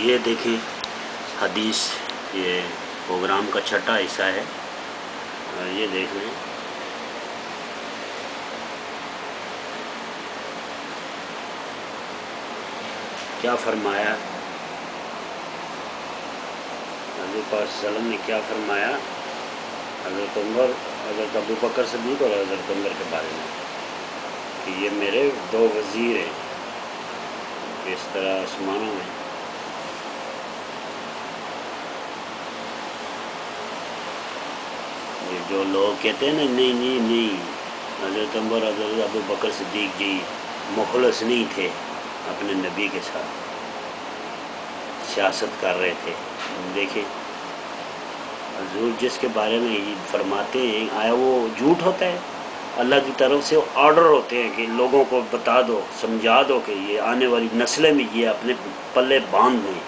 یہ دیکھیں حدیث، یہ پروگرام کا چھٹا حصہ ہے اور یہ دیکھ لیں کیا فرمایا حضرت پاک صلی اللہ علیہ وسلم نے، کیا فرمایا حضرت عمر، حضرت ابو بکر صدیق اور حضرت عمر کے بارے میں کہ یہ میرے دو وزیر ہیں اس طرح آسمانوں میں۔ یہ جو لوگ کہتے ہیں نا نہیں نہیں نہیں، حضرت عمر حضرت ابو بکر صدیق جی مخلص نہیں تھے، اپنے نبی کے ساتھ سیاست کر رہے تھے۔ دیکھیں حضور جس کے بارے میں فرماتے ہیں آیا وہ جھوٹ ہوتا ہے؟ اللہ کی طرف سے آرڈر ہوتے ہیں کہ لوگوں کو بتا دو، سمجھا دو کہ یہ آنے والی نسلیں میں یہ اپنے پلے باندھ لیں۔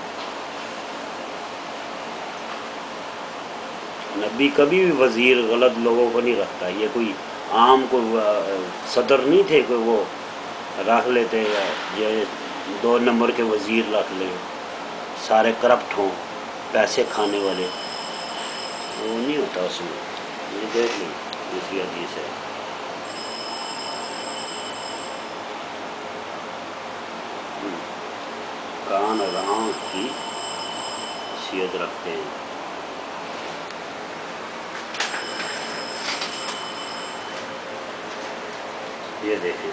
نبی کبھی بھی وزیر غلط لوگوں کو نہیں رکھتا، یہ کوئی عام کو صدر نہیں تھے کہ وہ رکھ لیتے یا یہ 2 نمبر کے وزیر رکھ لے، سارے کرپٹ ہوں، پیسے کھانے والے، وہ نہیں ہوتا اس میں۔ یہ دیکھ لیں دوسری حدیث ہے، کان اور آنکھ کی حیثیت رکھتے ہیں۔ یہ دیکھیں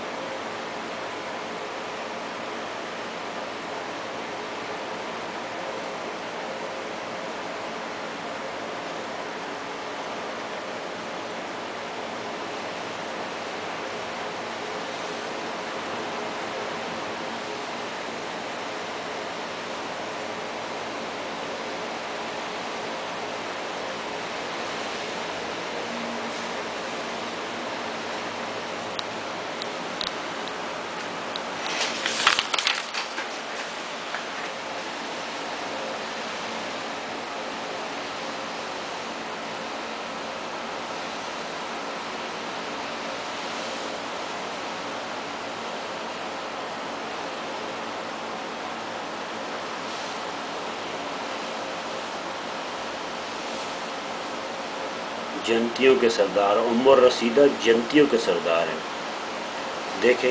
جنتیوں کے سردار، عمر رسیدہ جنتیوں کے سردار ہیں۔ دیکھیں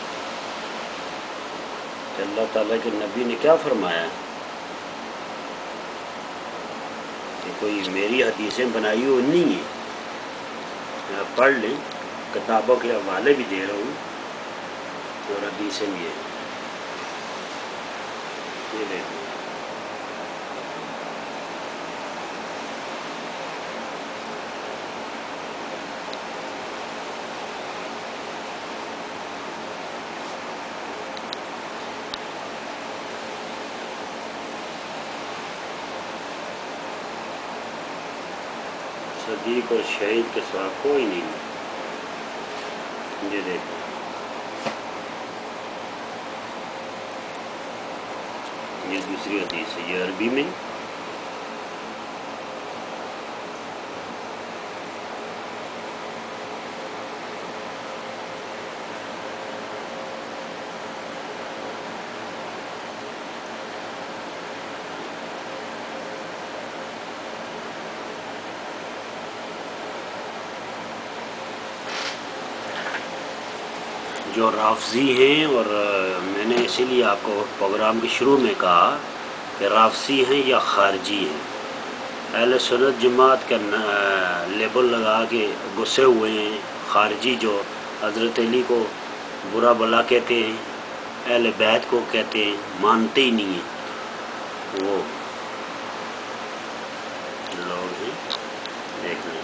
کہ اللہ تعالیٰ کے نبی نے کیا فرمایا کہ کوئی میری حدیثیں بنائی ہوئی نہیں ہیں، آپ پڑھ لیں، کتابوں کے حوالے بھی دے رہا ہوں اور حدیثیں بھی ہیں۔ یہ دیکھیں صدیق اور شہید کے سوا کوئی نہیں۔ یہ دیکھیں یہ دوسری حدیث ہے، یہ عربی میں، جو رافضی ہیں، اور میں نے اسی لیے آپ کو پروگرام کے شروع میں کہا کہ رافضی ہیں یا خارجی ہیں۔ اہل سنت جماعت کا لیبل لگا کے گھسے ہوئے ہیں، خارجی جو حضرت علی کو برا بلا کہتے ہیں، اہل بیت کو کہتے ہیں، مانتے ہی نہیں ہیں وہ لوگ ہیں۔ دیکھ لیں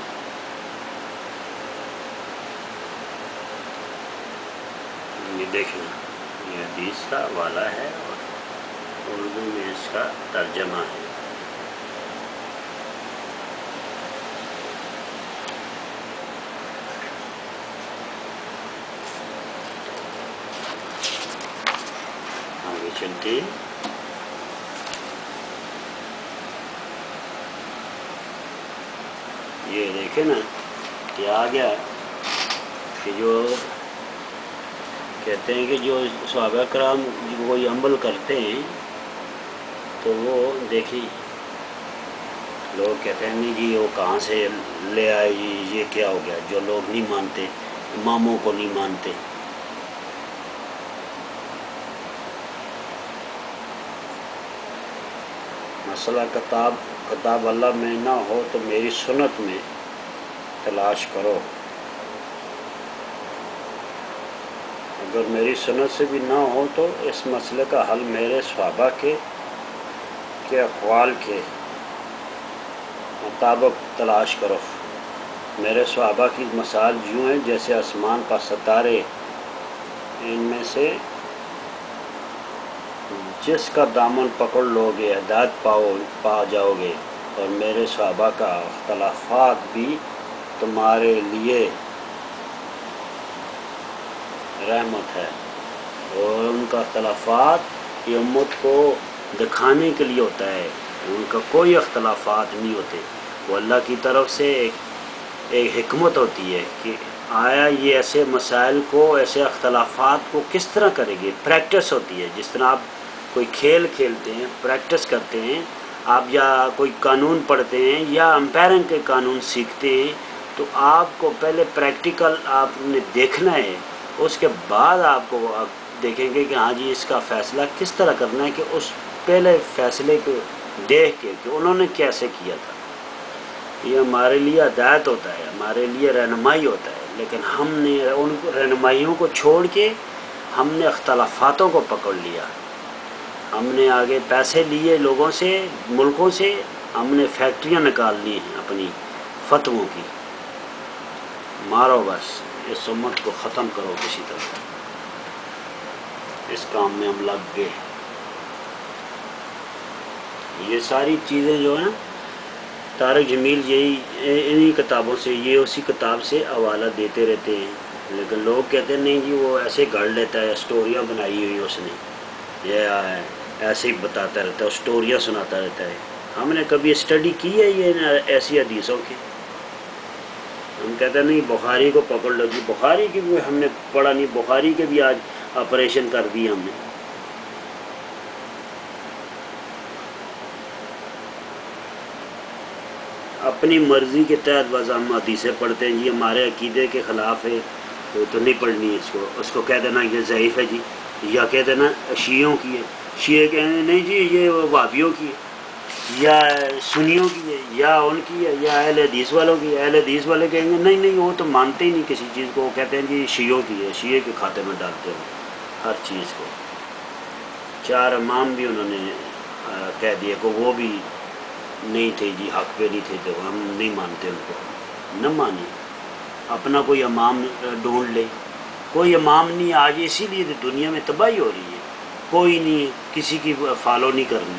یہ دیکھیں یہ حدیث کا حوالہ ہے اور اردو میں اس کا ترجمہ ہے۔ آگے چلتے ہیں۔ یہ دیکھیں نا کہ آ گیا کہ جو کہتے ہیں کہ جو صحابہ کرام کوئی عمل کرتے ہیں تو وہ دیکھیں لوگ کہتے ہیں نہیں جی وہ کہاں سے لے آئے جی، یہ کیا ہو گیا؟ جو لوگ نہیں مانتے، اماموں کو نہیں مانتے، مسئلہ کتاب اللہ میں نہ ہو تو میری سنت میں تلاش کرو. اگر میری سنت سے بھی نہ ہو تو اس مسئلے کا حل میرے صحابہ کے اقوال کے مطابق تلاش کرو. میرے صحابہ کی مثال یوں ہے جیسے آسمان پر ستارے، ان میں سے جس کا دامن پکڑ لو گے ہدایت پا جاؤ گے. اور میرے صحابہ کا اختلافات بھی تمہارے لیے رحمت ہے. اور ان کا اختلافات یہ امت کو دکھانے کے لیے ہوتا ہے، ان کا کوئی اختلافات نہیں ہوتے. وہ اللہ کی طرف سے ایک حکمت ہوتی ہے کہ آیا یہ ایسے مسائل کو، ایسے اختلافات کو کس طرح کرے گے. پریکٹس ہوتی ہے، جس طرح آپ کوئی کھیل کھیلتے ہیں، پریکٹس کرتے ہیں آپ، یا کوئی قانون پڑھتے ہیں یا امپائرنگ کے قانون سیکھتے ہیں، تو آپ کو پہلے پریکٹیکل آپ نے دیکھنا ہے. اس کے بعد آپ کو دیکھیں گے کہ ہاں جی اس کا فیصلہ کس طرح کرنا ہے، کہ اس پہلے فیصلے کو دیکھ کے کہ انہوں نے کیسے کیا تھا. یہ ہمارے لیے ہدایت ہوتا ہے، ہمارے لیے رہنمائی ہوتا ہے. لیکن ہم نے ان رہنمائیوں کو چھوڑ کے ہم نے اختلافاتوں کو پکڑ لیا. ہم نے آگے پیسے لیے لوگوں سے، ملکوں سے، ہم نے فیکٹریاں نکال لی ہیں اپنی فتووں کی. مارو بس، اس امت کو ختم کرو کسی طرح. اس کام میں ہم لگ گئے. یہ ساری چیزیں جو ہیں طارق جمیل یہی انہی کتابوں سے، یہ اسی کتاب سے حوالہ دیتے رہتے ہیں. لیکن لوگ کہتے ہیں نہیں جی وہ ایسے گھڑ لیتا ہے، اسٹوریاں بنائی ہوئی اس نے، یہ ایسے ہی بتاتا رہتا ہے، اسٹوریاں سناتا رہتا ہے. ہم نے کبھی اسٹڈی کی ہے یہ ایسی حدیثوں کی؟ ہم کہتے ہیں نہیں بخاری کو پکڑ لو جی، بخاری کی بھی ہم نے پڑھا نہیں، بخاری کے بھی آج آپریشن کر دی ہم نے. اپنی مرضی کے تحت بس ہم حدیثیں پڑھتے ہیں جی، ہمارے عقیدے کے خلاف ہے تو نہیں پڑھنی ہے اس کو کہہ دینا یہ ضعیف ہے جی، یا کہہ دینا شیعوں کی ہے. شیعہ کہیں نہیں جی یہ وہابیوں کی ہے، یا سنیوں کی ہے، یا ان کی ہے، یا اہل حدیث والوں کی ہے. اہل حدیث والے کہیں گے نہیں نہیں وہ تو مانتے ہی نہیں کسی چیز کو، وہ کہتے ہیں جی شیعوں کی ہے، شیعہ کے کھاتے میں ڈالتے ہیں ہر چیز کو. 4 امام بھی انہوں نے کہہ دیا کہ وہ بھی نہیں تھے جی، حق پہ نہیں تھے، تو ہم نہیں مانتے ان کو. نہ مانی، اپنا کوئی امام ڈھونڈ لے. کوئی امام نہیں آج، اسی لیے دنیا میں تباہی ہو رہی ہے. کوئی نہیں، کسی کی فالو نہیں کرنی،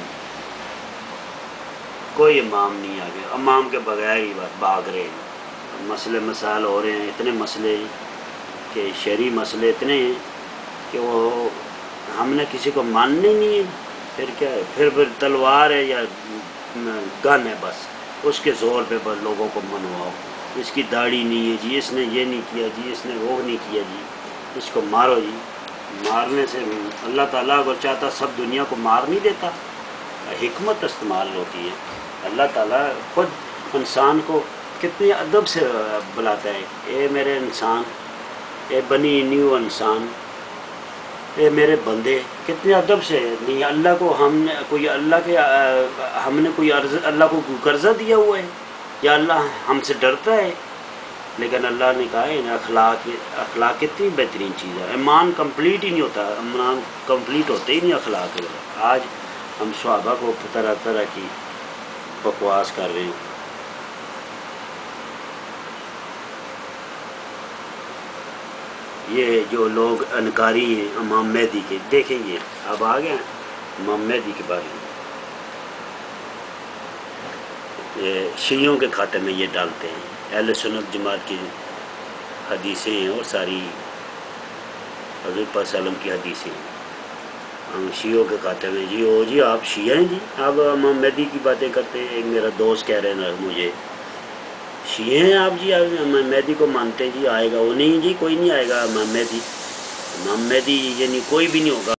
کوئی امام نہیں آگے، امام کے بغیر ہی بھاگ رہے ہیں. مسئلے مسائل ہو رہے ہیں، اتنے مسئلے ہیں کہ شرعی مسئلے اتنے ہیں کہ وہ ہم نے کسی کو ماننے نہیں ہے. پھر کیا ہے، پھر تلوار ہے یا گن ہے، بس اس کے زور پہ بس لوگوں کو منواؤ. اس کی داڑھی نہیں ہے جی، اس نے یہ نہیں کیا جی، اس نے وہ نہیں کیا جی، اس کو مارو جی. مارنے سے اللہ تعالیٰ اگر چاہتا سب دنیا کو مار نہیں دیتا. حکمت استعمال ہوتی ہے. اللہ تعالیٰ خود انسان کو کتنے ادب سے بلاتا ہے، اے میرے انسان، اے بنی نیو انسان، اے میرے بندے. کتنے ادب سے. نہیں اللہ کو ہم نے کوئی اللہ کو کوئی قرضہ دیا ہوا ہے، یا اللہ ہم سے ڈرتا ہے؟ لیکن اللہ نے کہا ہے اخلاق کتنی بہترین چیز ہے. ایمان کمپلیٹ ہی نہیں ہوتا، ایمان کمپلیٹ ہوتے ہی نہیں اخلاق. آج ہم صحابہ کو طرح طرح کی بکواس کر رہے ہیں. یہ جو لوگ انکاری ہیں امام مہدی کے، دیکھیں گے اب آ گئے امام مہدی کے بارے میں. یہ شیعوں کے کھاتے میں یہ ڈالتے ہیں. اہل سنت جماعت کی حدیثیں ہیں اور ساری حضرت پاک صلی اللہ علیہ وسلم کی حدیثیں ہیں. ہم شیعوں کے کھاتے میں جی او جی آپ شیعہ ہیں جی، آپ امام مہدی کی باتیں کرتے ہیں. ایک میرا دوست کہہ رہے ہیں مجھے شیعہ ہیں آپ جی، امام مہدی کو مانتے ہیں جی، آئے گا وہ؟ نہیں جی کوئی نہیں آئے گا امام مہدی. امام مہدی یعنی کوئی بھی نہیں ہوگا.